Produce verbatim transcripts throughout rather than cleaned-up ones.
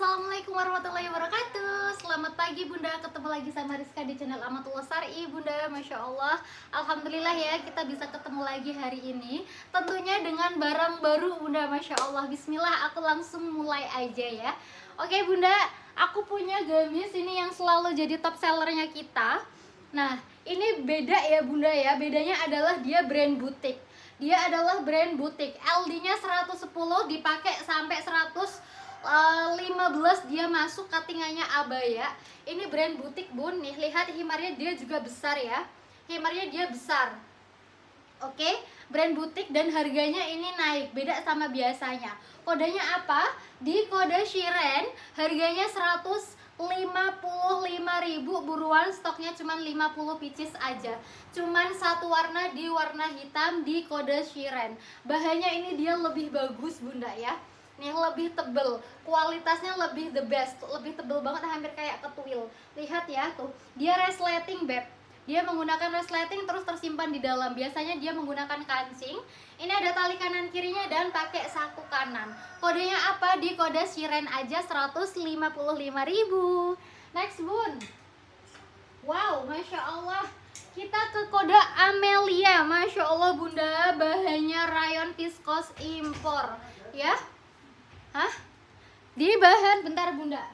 Assalamualaikum warahmatullahi wabarakatuh. Selamat pagi Bunda, ketemu lagi sama Rizka di channel Amatullah Syar'i. Bunda, Masya Allah, Alhamdulillah ya, kita bisa ketemu lagi hari ini. Tentunya dengan barang baru Bunda, Masya Allah. Bismillah, aku langsung mulai aja ya. Oke Bunda, aku punya gamis ini yang selalu jadi top sellernya kita. Nah, ini beda ya Bunda ya, bedanya adalah dia brand butik. Dia adalah brand butik, L D-nya seratus sepuluh dipakai sampai seratus lima belas, dia masuk cuttingannya abaya. Ini brand butik Bun, nih lihat himarnya dia juga besar ya. Himarnya dia besar. Oke, brand butik dan harganya ini naik, beda sama biasanya. Kodenya apa? Di kode Shiren, harganya seratus lima puluh lima ribu, buruan, stoknya cuman lima puluh pieces aja. Cuman satu warna, di warna hitam, di kode Shiren. Bahannya ini dia lebih bagus Bunda ya. Nih lebih tebel, kualitasnya lebih the best, lebih tebel banget, hampir kayak ketuil. Lihat ya tuh, dia resleting beb. Dia menggunakan resleting terus tersimpan di dalam. Biasanya dia menggunakan kancing. Ini ada tali kanan kirinya dan pakai saku kanan. Kodenya apa? Di kode Shiren aja seratus lima puluh lima ribu. Next Bun. Wow, Masya Allah. Kita ke kode Amelia. Masya Allah Bunda, bahannya rayon viskos impor ya. Hah? Di bahan, bentar Bunda.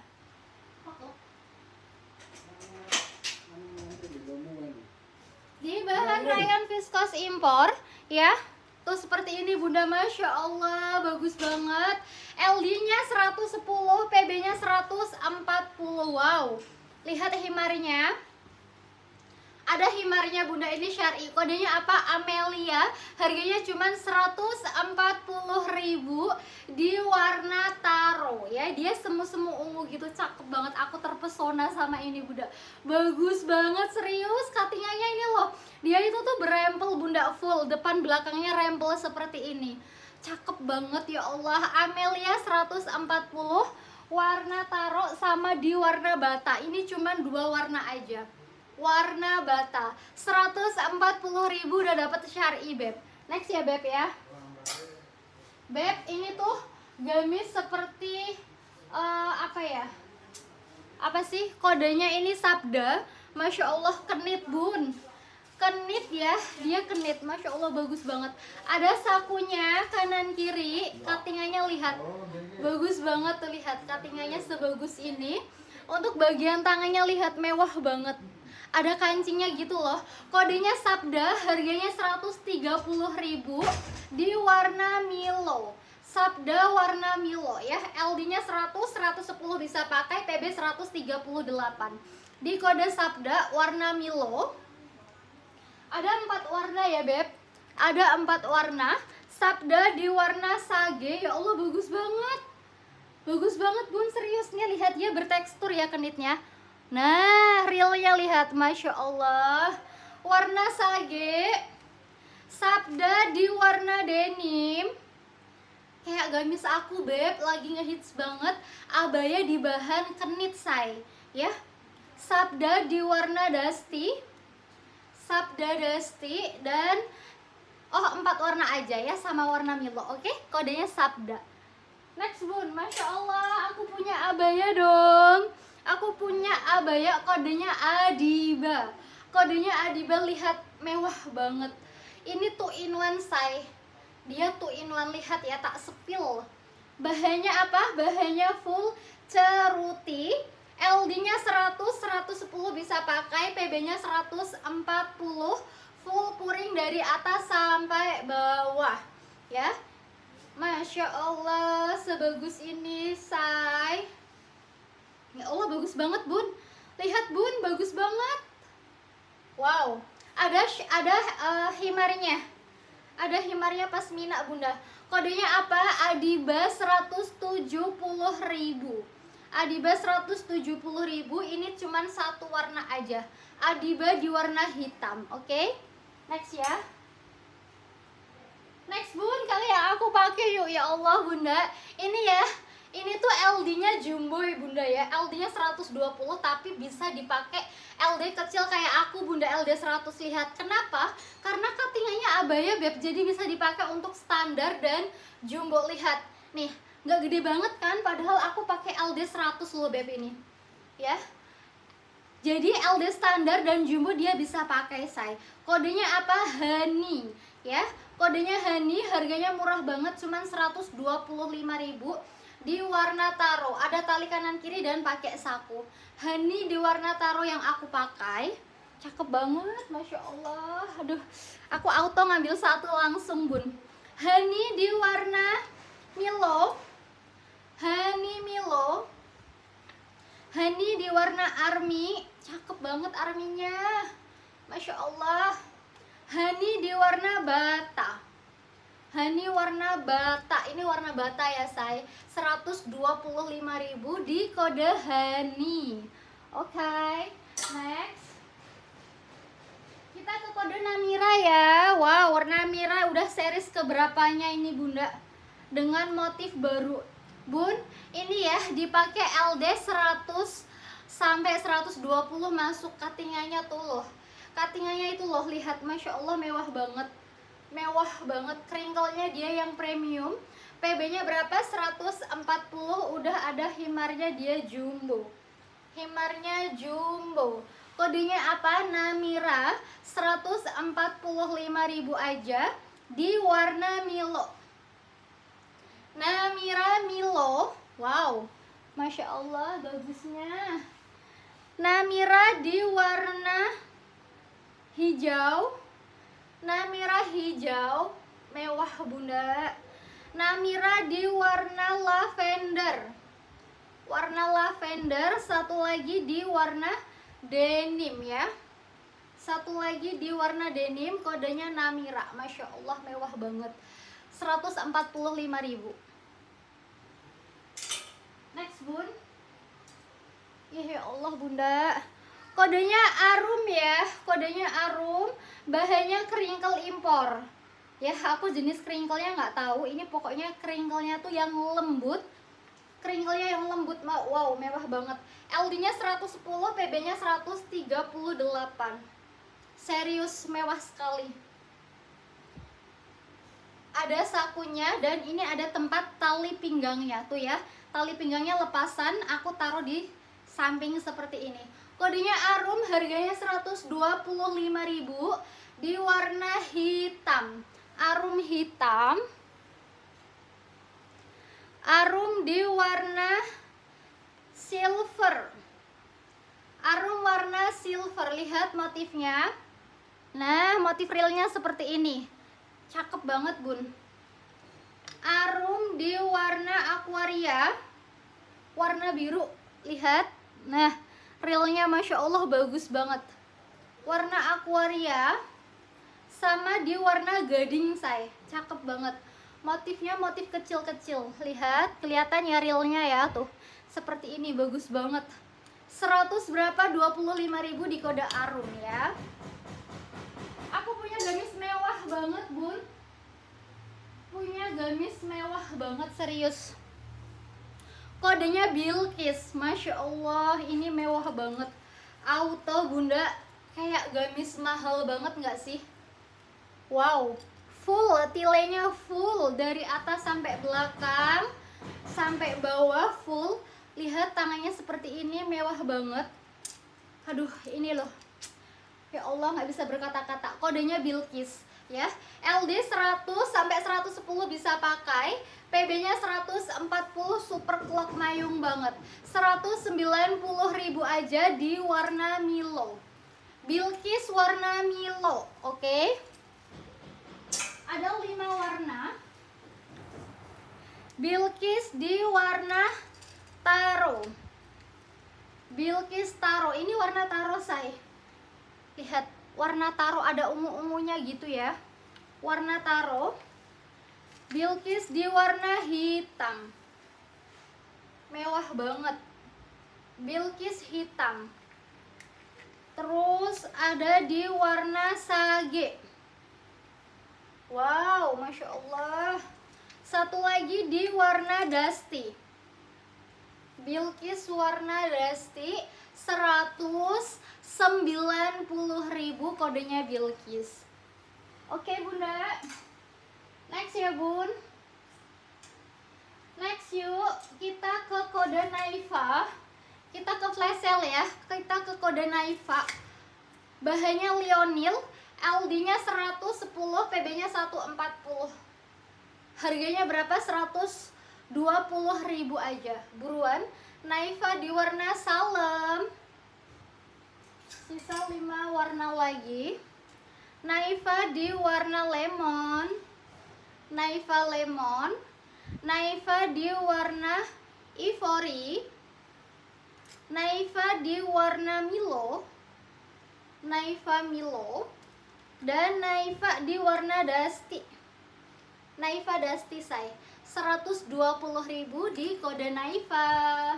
Di bahan rayon viskos impor ya. Tuh seperti ini Bunda, Masya Allah, bagus banget. L D-nya seratus sepuluh, P B-nya seratus empat puluh. Wow. Lihat himarnya. Ada himarnya Bunda, ini syar'i. Kodenya apa? Amelia. Harganya cuma seratus empat puluh ribu di warna taro ya. Dia semu-semu ungu gitu, cakep banget. Aku terpesona sama ini Bunda. Bagus banget, serius. Cuttingannya ini loh. Dia itu tuh berempel Bunda, full. Depan belakangnya rempel seperti ini. Cakep banget ya Allah. Amelia seratus empat puluh, warna taro sama di warna bata. Ini cuma dua warna aja. Warna bata seratus empat puluh ribu udah dapet syar'i beb. Next ya beb ya. Beb, ini tuh gamis seperti uh, apa ya? Apa sih kodenya ini? Sabda. Masya Allah, kenit Bun. Kenit ya, dia kenit. Masya Allah, bagus banget. Ada sakunya kanan kiri, cuttingannya lihat. Bagus banget tuh, lihat cuttingannya sebagus ini. Untuk bagian tangannya lihat, mewah banget. Ada kancingnya gitu loh. Kodenya Sabda, harganya seratus tiga puluh ribu di warna Milo. Sabda warna Milo ya. L D-nya seratus, seratus sepuluh bisa pakai, P B seratus tiga puluh delapan. Di kode Sabda warna Milo. Ada empat warna ya beb. Ada empat warna. Sabda di warna sage. Ya Allah, bagus banget. Bagus banget Bun, serius nih, lihat dia bertekstur ya kenitnya. Nah, realnya lihat, Masya Allah. Warna sage. Sabda di warna denim. Kayak gamis aku beb, lagi ngehits banget. Abaya di bahan kenit say ya. Sabda di warna dusty. Sabda dusty. Dan oh, empat warna aja ya, sama warna Milo. Oke, kodenya Sabda. Next Bun, Masya Allah, aku punya abaya dong. Aku punya abaya, kodenya Adiba. Kodenya Adiba, lihat, mewah banget. Ini two in one say. Dia two in one, lihat ya, tak sepil. Bahannya apa? Bahannya full ceruti. L D-nya seratus, seratus sepuluh bisa pakai, P B-nya seratus empat puluh. Full puring dari atas sampai bawah ya. Masya Allah, sebagus ini say. Ya Allah, bagus banget Bun. Lihat Bun, bagus banget. Wow. Ada ada uh, himarnya. Ada himarnya pasmina Bunda. Kodenya apa? Adiba seratus tujuh puluh ribu. Adiba seratus tujuh puluh ribu. Ini cuman satu warna aja. Adiba di warna hitam. Oke, okay? Next ya. Next Bun, kali yang aku pakai yuk. Ya Allah Bunda, ini ya. Ini tuh L D-nya jumbo ya Bunda ya. L D-nya seratus dua puluh tapi bisa dipakai L D kecil kayak aku Bunda, L D seratus. Lihat. Kenapa? Karena cuttingannya abaya beb. Jadi bisa dipakai untuk standar dan jumbo. Lihat. Nih, Nggak gede banget kan, padahal aku pakai L D seratus loh beb ini ya. Jadi L D standar dan jumbo dia bisa pakai, say. Kodenya apa? Honey ya. Kodenya Honey, harganya murah banget, cuman seratus dua puluh lima ribu di warna taro. Ada tali kanan kiri dan pakai saku. Honey di warna taro yang aku pakai. Cakep banget, Masya Allah. Aduh, aku auto ngambil satu langsung, Bun. Honey di warna Milo. Honey Milo. Honey di warna army, cakep banget arminya, Masya Allah. Honey di warna bata. Honey warna bata, ini warna bata ya say. Seratus dua puluh lima ribu di kode Honey. Oke, okay, next kita ke kode Namira ya. Wow, warna Namira udah series keberapanya ini bunda, dengan motif baru. Bun, ini ya dipakai L D seratus sampai seratus dua puluh, masuk cuttingannya tuh loh. Cuttingannya itu loh, lihat, Masya Allah, mewah banget. Mewah banget, kringkelnya dia yang premium. P B-nya berapa? seratus empat puluh, udah ada himarnya dia jumbo. Himarnya jumbo. Kodenya apa? Namira, seratus empat puluh lima ribu aja di warna Milo. Namira Milo, wow, Masya Allah bagusnya. Namira di warna hijau. Namira hijau, mewah bunda. Namira di warna lavender. Warna lavender, satu lagi di warna denim ya. Satu lagi di warna denim, kodenya Namira. Masya Allah mewah banget, seratus empat puluh lima ribu. Next bun, ya Allah bunda, kodenya Arum ya, kodenya Arum, bahannya kringkel impor ya. Aku jenis kringkelnya nggak tahu, ini pokoknya kringkelnya tuh yang lembut, kringkelnya yang lembut. Wow, mewah banget. L D-nya seratus sepuluh, P B-nya seratus tiga puluh delapan. Serius mewah sekali. Ada sakunya dan ini ada tempat tali pinggangnya tuh ya. Tali pinggangnya lepasan, aku taruh di samping seperti ini. Kodenya Arum, harganya seratus dua puluh lima ribu di warna hitam. Arum hitam. Arum di warna silver. Arum warna silver, lihat motifnya. Nah, motif realnya seperti ini. Cakep banget bun. Arum di warna aquaria, warna biru, lihat. Nah, realnya Masya Allah bagus banget. Warna aquaria sama di warna gading say, cakep banget. Motifnya motif kecil-kecil, lihat, kelihatan ya realnya ya tuh. Seperti ini, bagus banget. Seratus berapa? dua puluh lima ribu di kode Arum ya. Aku punya gamis mewah banget bun. Punya gamis mewah banget, serius. Kodenya Bilkis, Masya Allah, ini mewah banget. Auto bunda, kayak gamis mahal banget nggak sih? Wow, full, tilenya full dari atas sampai belakang, sampai bawah full. Lihat tangannya seperti ini, mewah banget. Aduh, ini loh, ya Allah nggak bisa berkata-kata. Kodenya Bilkis ya. L D seratus sampai seratus sepuluh bisa pakai. P B-nya seratus empat puluh, super clock mayung banget. seratus sembilan puluh ribu aja di warna Milo. Bilkis warna Milo, oke. Okay? Ada lima warna. Bilkis di warna taro. Bilkis taro, ini warna taro say. Lihat, warna taro, ada ungu-ungunya gitu ya. Warna taro. Bilkis di warna hitam. Mewah banget. Bilkis hitam. Terus ada di warna sage. Wow, Masya Allah. Satu lagi di warna dusty. Bilkis warna dusty, seratus sembilan puluh ribu, kodenya Bilkis. Oke bunda, next ya bun. Next yuk, kita ke kode Naifa. Kita ke flash sale ya. Kita ke kode Naifa. Bahannya Lionil, L D-nya seratus sepuluh, P B-nya seratus empat puluh. Harganya berapa? seratus dua puluh ribu aja. Buruan. Naifa di warna salem. Sisa lima warna lagi. Naifa di warna lemon. Naifa lemon. Naifa di warna ivory. Naifa di warna Milo. Naifa Milo. Dan Naifa di warna Dusty. Naifa Dusty say seratus dua puluh ribu di kode Naifa.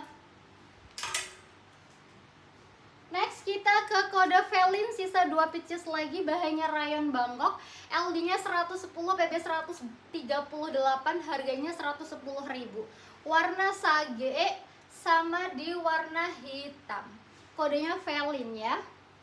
Next kita ke kode Velin, sisa dua pieces lagi, bahannya rayon Bangkok, L D-nya seratus sepuluh, P B seratus tiga puluh delapan, harganya seratus sepuluh ribu. Warna sage sama di warna hitam. Kodenya Velin ya.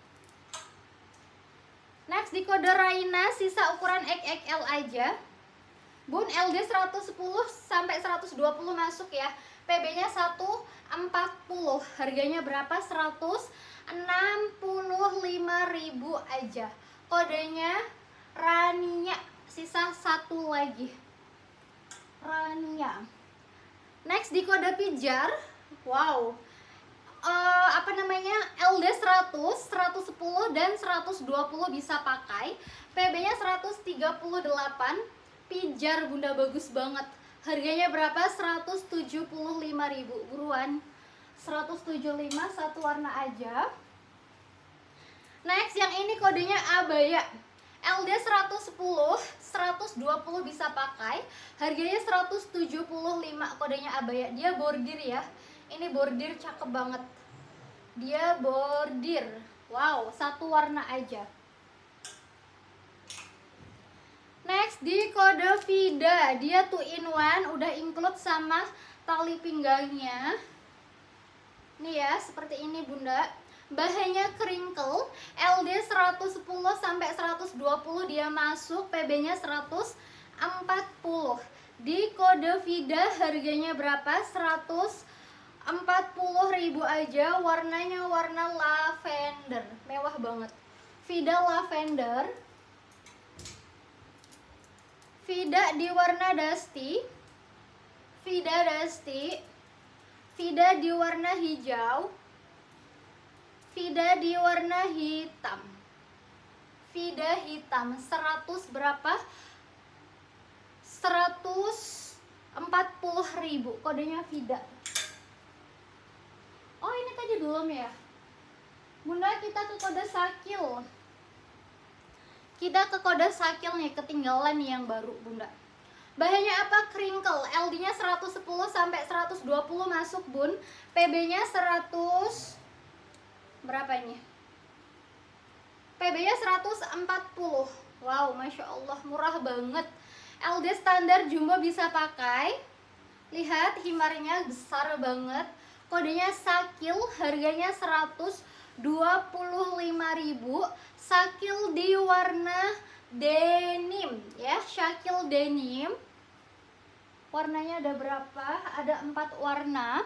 Next di kode Raina, sisa ukuran X X L aja. Bun, L D seratus sepuluh sampai seratus dua puluh masuk ya. P B-nya seratus empat puluh. Harganya berapa? seratus enam puluh lima ribu aja. Kodenya Rania. Sisa satu lagi. Rania. Next di kode Pijar. Wow. Uh, apa namanya? L D seratus, seratus sepuluh dan seratus dua puluh bisa pakai. P B-nya seratus tiga puluh delapan. Pijar bunda, bagus banget. Harganya berapa? seratus tujuh puluh lima ribu. Buruan. seratus tujuh puluh lima, satu warna aja. Next yang ini kodenya abaya. L D seratus sepuluh, seratus dua puluh bisa pakai. Harganya seratus tujuh puluh lima, kodenya abaya. Dia bordir ya. Ini bordir cakep banget. Dia bordir. Wow, satu warna aja. Next di kode Vida, dia two in one, udah include sama tali pinggangnya. Nih ya, seperti ini bunda. Bahannya crinkle, L D seratus sepuluh sampai seratus dua puluh dia masuk, P B-nya seratus empat puluh. Di kode Vida harganya berapa? seratus empat puluh ribu aja. Warnanya warna lavender, mewah banget. Vida lavender. Vida di warna Dusty. Vida Dusty. Vida di warna hijau. Vida di warna hitam. Vida hitam. Seratus berapa? Seratus empat puluh ribu. Kodenya Vida. Oh ini tadi belum ya. Bunda, kita ke kode Sakil. Kita ke kode Sakil nih, ketinggalan nih yang baru bunda. Bahannya apa? Crinkle, L D-nya seratus sepuluh sampai seratus dua puluh masuk bun. P B-nya seratus berapa ini? P B-nya seratus empat puluh. Wow, masya Allah, murah banget. L D standar jumbo bisa pakai. Lihat himarnya besar banget. Kodenya Sakil, harganya seratus dua puluh lima ribu. Sakil di warna denim ya, Sakil denim. Warnanya ada berapa? Ada empat warna.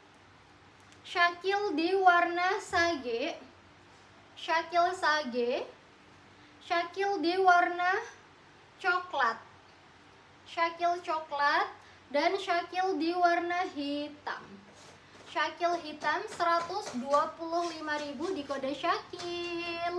Sakil di warna sage. Sakil sage. Sakil di warna coklat. Sakil coklat dan Sakil di warna hitam. Sakil hitam seratus dua puluh lima ribu di kode Sakil.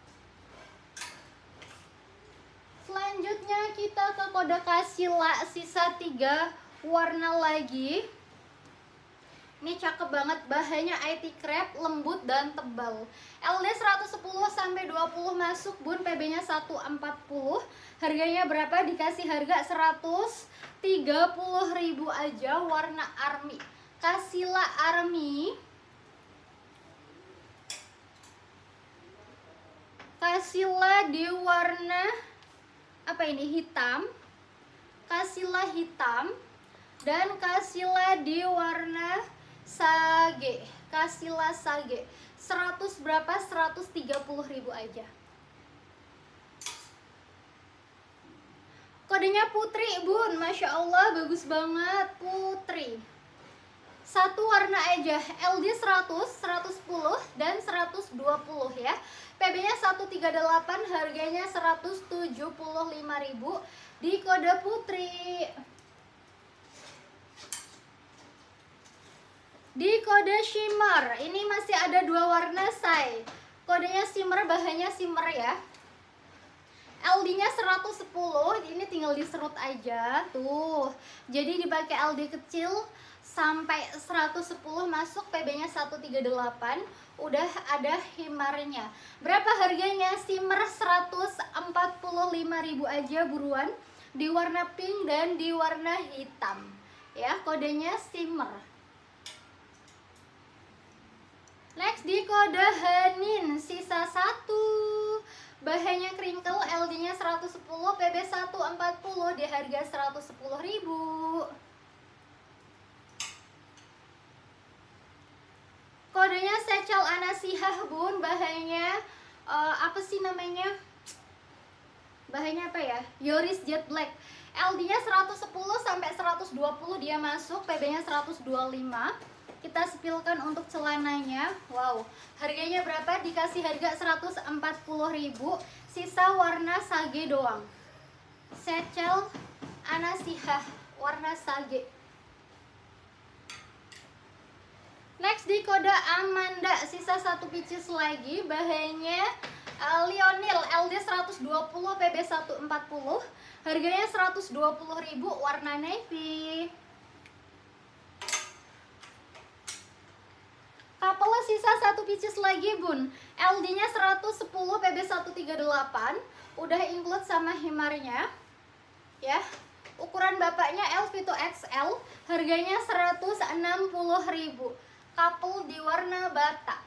Selanjutnya kita ke kode Kasila, sisa tiga warna lagi. Ini cakep banget, bahannya I T crepe, lembut dan tebal. L D seratus sepuluh sampai dua puluh masuk bun, P B-nya seratus empat puluh. Harganya berapa? Dikasih harga seratus tiga puluh ribu aja, warna army. Kasila army. Kasila di warna apa ini? Hitam. Kasila hitam dan Kasila di warna sage. Kasila sage. seratus berapa? seratus tiga puluh ribu aja. Kodenya Putri bun, Masya Allah bagus banget Putri. Satu warna aja, L D seratus, seratus sepuluh, dan seratus dua puluh ya. P B-nya seratus tiga puluh delapan, harganya seratus tujuh puluh lima ribu di kode Putri. Di kode shimmer, ini masih ada dua warna say. Kodenya shimmer, bahannya shimmer ya. L D-nya seratus sepuluh, ini tinggal diserut aja tuh. Jadi dipakai L D kecil sampai seratus sepuluh masuk, P B-nya seratus tiga puluh delapan, udah ada himarnya. Berapa harganya? Shimmer seratus empat puluh lima ribu aja, buruan. Di warna pink dan di warna hitam. Ya, kodenya shimmer. Next di kode Henin, sisa satu. Bahannya crinkle, L D-nya seratus sepuluh, P B seratus empat puluh di harga seratus sepuluh ribu. Kodenya Sechel Anasihah bun, bahannya uh, apa sih namanya? Bahannya apa ya? Yoris Jet Black. L D-nya seratus sepuluh sampai seratus dua puluh dia masuk, P B-nya seratus dua puluh lima. Kita spilkan untuk celananya. Wow, harganya berapa? Dikasih harga seratus empat puluh ribu. Sisa warna sage doang. Sechel Anasihah warna sage. Next di kode Amanda, sisa satu pieces lagi. Bahannya uh, Lionel, L D seratus dua puluh, P B seratus empat puluh. Harganya seratus dua puluh ribu, warna navy. Couple sisa satu pieces lagi bun. L D-nya seratus sepuluh, P B seratus tiga puluh delapan. Udah include sama himarnya. Ya. Ukuran bapaknya L V to X L. Harganya seratus enam puluh ribu. Couple di warna bata.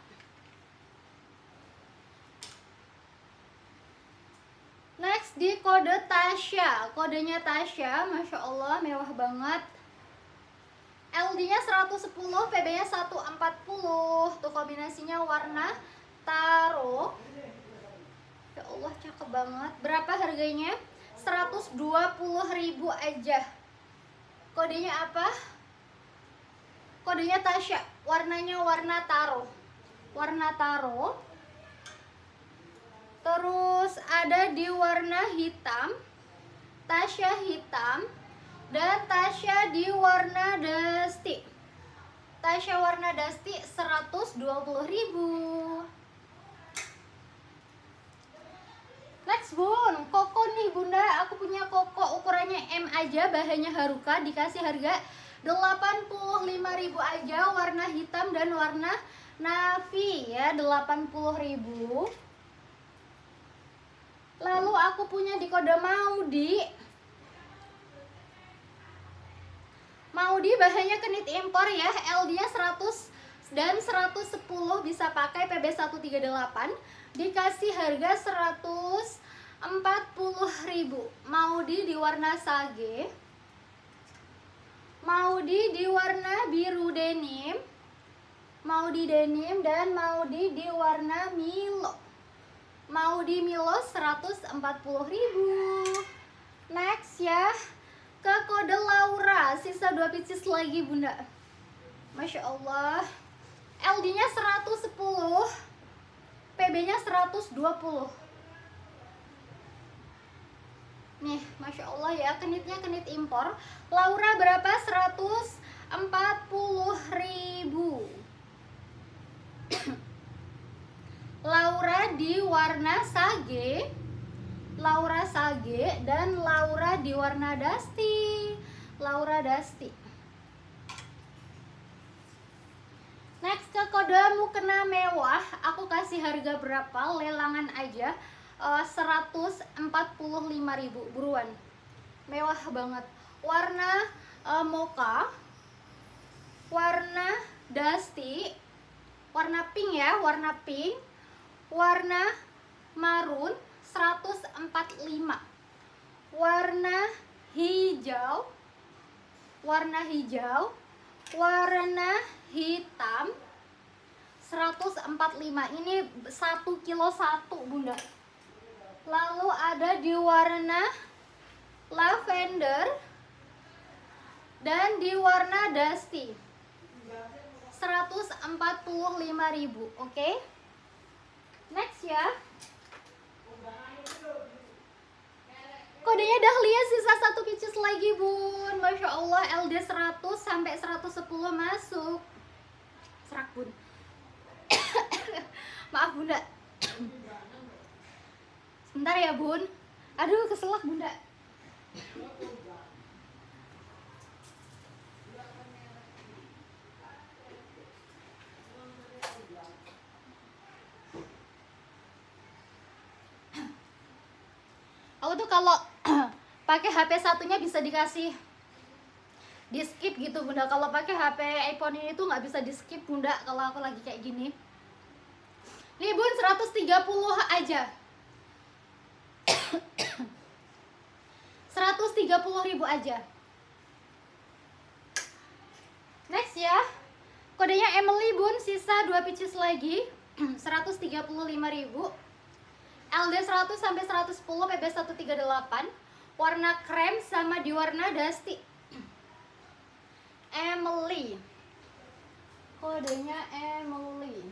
Next di kode Tasya. Kodenya Tasya, Masya Allah mewah banget. L D-nya seratus sepuluh, P B-nya seratus empat puluh. Tuh kombinasinya warna taro. Ya Allah cakep banget. Berapa harganya? seratus dua puluh ribu aja. Kodenya apa? Kodenya Tasya. Warnanya warna taro. Warna taro. Terus ada di warna hitam. Tasya hitam. Dan Tasya di warna dusty. Tasya warna dusty seratus dua puluh ribu. Next bun, koko nih bunda. Aku punya koko ukurannya M aja, bahannya Haruka. Dikasih harga delapan puluh lima ribu aja. Warna hitam dan warna navy ya, delapan puluh ribu. Lalu aku punya di kode Maudi. Maudi bahannya kenit impor ya, L D-nya seratus dan seratus sepuluh bisa pakai, P B seratus tiga puluh delapan. Dikasih harga seratus empat puluh ribu. Maudi di warna sage. Maudi di warna biru denim. Maudi denim dan Maudi di warna Milo. Maudi Milo seratus empat puluh ribu. Next ya. Ke kode Laura, sisa dua pieces lagi bunda. Masya Allah. L D-nya seratus sepuluh, P B-nya seratus dua puluh. Nih, Masya Allah ya, kenitnya kenit impor. Laura berapa? seratus empat puluh ribu. Laura di warna sage. Laura sage dan Laura di warna dusty. Laura dusty. Next ke kode mukena mewah. Aku kasih harga berapa? Lelangan aja. uh, seratus empat puluh lima ribu. Buruan. Mewah banget. Warna uh, mocha. Warna dusty. Warna pink ya. Warna pink. Warna marun. seratus empat puluh lima. Warna hijau. Warna hijau. Warna hitam seratus empat puluh lima. Ini satu kilo satu bunda. Lalu ada di warna lavender, dan di warna dusty. seratus empat puluh lima ribu, oke? Okay? Next ya. Kodenya Dahlia, sisa satu pieces lagi bun. Masya Allah, L D seratus sampai seratus sepuluh masuk. Serak bun. Maaf bunda. Sebentar ya bun. Aduh keselak bunda. Aku tuh kalau pakai H P satunya bisa dikasih di skip gitu bunda. Kalau pakai H P iPhone ini tuh nggak bisa di skip bunda. Kalau aku lagi kayak gini. Nih bun, seratus tiga puluh aja. seratus tiga puluh ribu aja. Next ya. Kodenya Emily bun, sisa dua pieces lagi. seratus tiga puluh lima ribu. L D seratus sampai seratus sepuluh, P B seratus tiga puluh delapan, warna krem sama di warna dusty. Emily, kodenya Emily.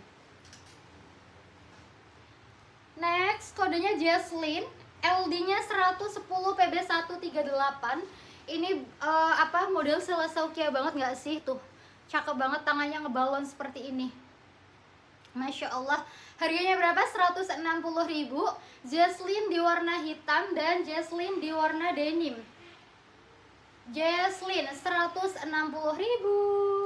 Next, kodenya Jesslyn, L D-nya seratus sepuluh, P B seratus tiga puluh delapan. Ini uh, apa model Selesaukia banget nggak sih tuh? Cakep banget, tangannya ngebalon seperti ini. Masya Allah. Harganya berapa? seratus enam puluh ribu. Jesslyn di warna hitam dan Jesslyn di warna denim. Jesslyn seratus enam puluh ribu.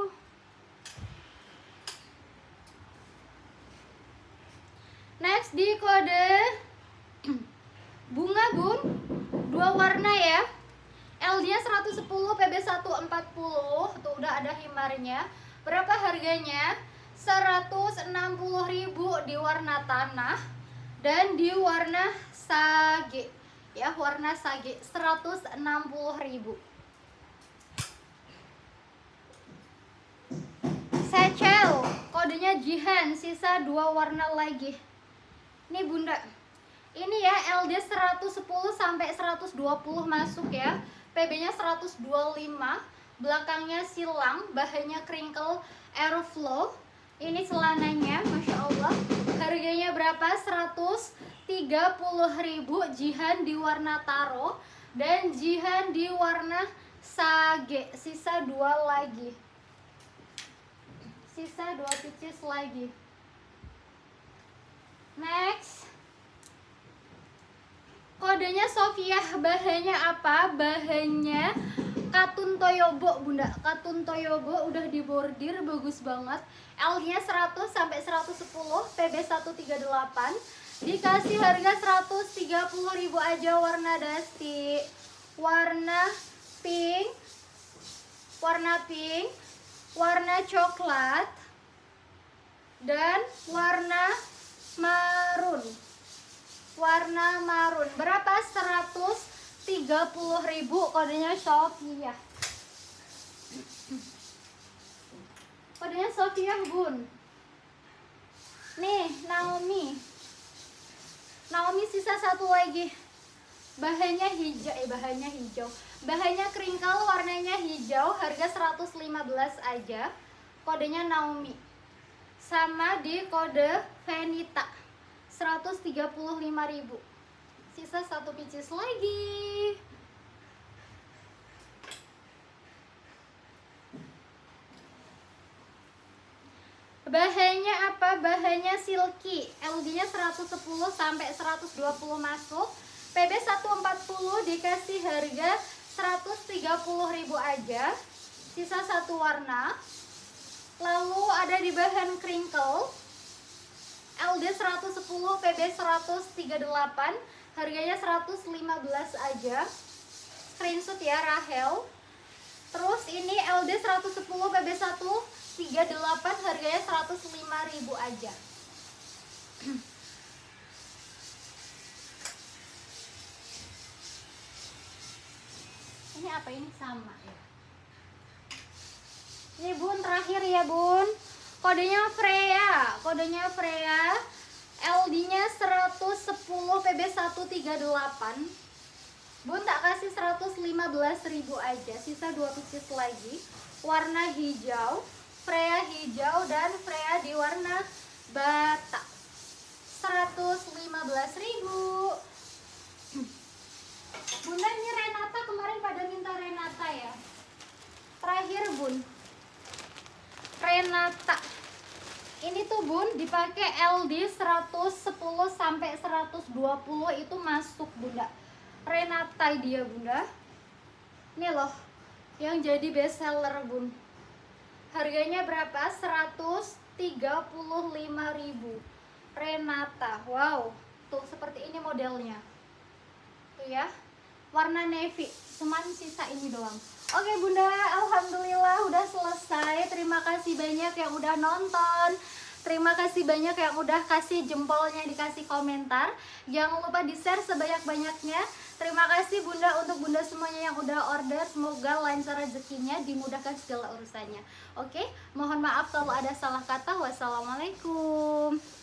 Next di kode bunga bun, dua warna ya. L D-nya seratus sepuluh, P B seratus empat puluh. Tuh udah ada himarnya. Berapa harganya? seratus enam puluh ribu di warna tanah dan di warna sage ya, warna sage seratus enam puluh ribu. Satchel, kodenya Jihan, sisa dua warna lagi. Ini bunda, ini ya L D seratus sepuluh sampai seratus dua puluh masuk ya. P B-nya seratus dua puluh lima, belakangnya silang, bahannya crinkle airflow. Ini celananya, Masya Allah. Harganya berapa? seratus tiga puluh ribu. Jihan di warna taro dan Jihan di warna sage. Sisa dua lagi. Sisa dua pieces lagi. Next. Kodenya Sofia. Bahannya apa? Bahannya katun toyobo bunda. Katun toyobo udah dibordir, bagus banget. L D-nya seratus sampai seratus sepuluh, P B seratus tiga puluh delapan. Dikasih harga seratus tiga puluh ribu aja, warna dusty. Warna pink. Warna pink, warna coklat dan warna marun. Warna marun. Berapa? seratus tiga puluh ribu. Kodenya Sofia. Kodenya Sofia bun. Nih Naomi. Naomi sisa satu lagi. Bahannya hijau, eh bahannya hijau. Bahannya crinkle, warnanya hijau. Harga seratus lima belas aja. Kodenya Naomi. Sama di kode Venita. seratus tiga puluh lima ribu. Sisa satu pieces lagi. Bahannya apa? Bahannya silky. L D-nya seratus sepuluh sampai seratus dua puluh masuk. P B seratus empat puluh dikasih harga seratus tiga puluh ribu aja. Sisa satu warna. Lalu ada di bahan crinkle. L D seratus sepuluh, P B seratus tiga puluh delapan. Harganya seratus lima belas aja. Screenshot ya Rahel. Terus ini L D seratus sepuluh, P B seratus tiga puluh delapan, harganya seratus lima ribu aja. Ini apa ini sama ya? Ini bun terakhir ya bun. Kodenya Freya, kodenya Freya. L D-nya seratus sepuluh, P B seratus tiga puluh delapan. Bun tak kasih seratus lima belas ribu aja, sisa dua pieces lagi. Warna hijau, Freya hijau dan Freya di warna bata. seratus lima belas ribu. Bunda ini Renata, kemarin pada minta Renata ya. Terakhir Bun, Renata. Ini tuh Bun dipakai L D seratus sepuluh sampai seratus dua puluh itu masuk Bunda. Renata dia Bunda. Ini loh yang jadi best seller Bun. Harganya berapa? seratus tiga puluh lima ribu. Renata. Wow, tuh seperti ini modelnya. Tuh ya. Warna navy. Cuman sisa ini doang. Oke Bunda, alhamdulillah udah selesai. Terima kasih banyak yang udah nonton. Terima kasih banyak yang udah kasih jempolnya, dikasih komentar. Jangan lupa di-share sebanyak-banyaknya. Terima kasih Bunda untuk Bunda semuanya yang udah order. Semoga lancar rezekinya, dimudahkan segala urusannya. Oke, mohon maaf kalau ada salah kata. Wassalamualaikum.